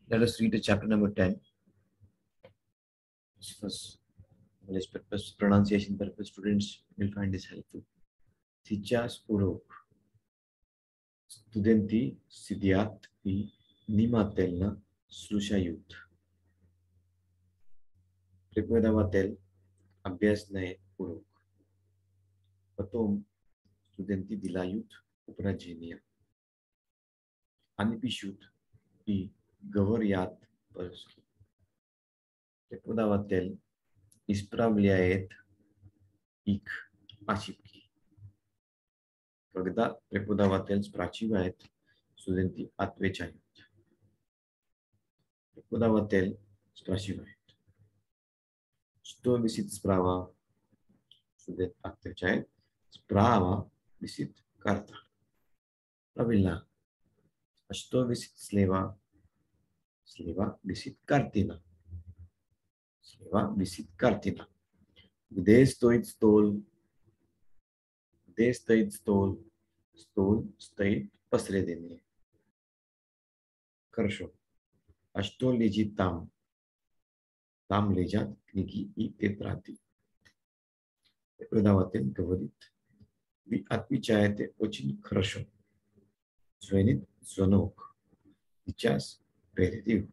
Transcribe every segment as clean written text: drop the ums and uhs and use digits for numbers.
Let us read the chapter number 10. First, English purpose, pronunciation purpose, students will find this helpful. Сейчас урок. Студенти сидят и внимательно слушают. Преподаватель объясняет урок. Потом студенты делают упражнения. Они пишут и говорят по-русски. Преподаватель исправляет их ошибки. Когда преподаватель спрашивает, студенты отвечают. Преподаватель спрашивает, что висит справа? Студент отвечает, справа висит карта. Правильно. А что висит слева? Слева висит картина. Слева висит картина. Где стоит стол? Где стоит стол? Стол стоит посередине. Хорошо. А что лежит там? Там лежат книги и тетради. Преподаватель говорит, вы отвечаете очень хорошо. Звонит звонок. Сейчас перерыв.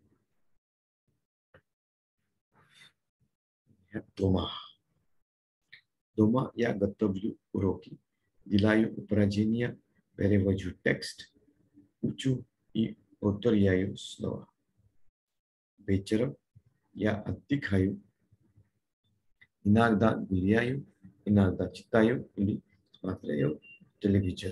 Дома. Дома я готовлю уроки, делаю упражнения, перевожу текст, учу и повторяю снова. Вечером я отдыхаю, иногда гуляю, иногда читаю или смотрю телевизор.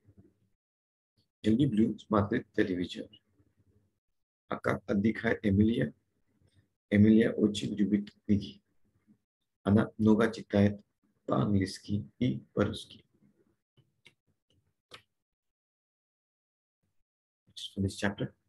Я люблю смотреть телевизор. А как отдыхает Эмилия? Эмилия очень любит книги. Она много читает по-английски и по-русски. For this chapter.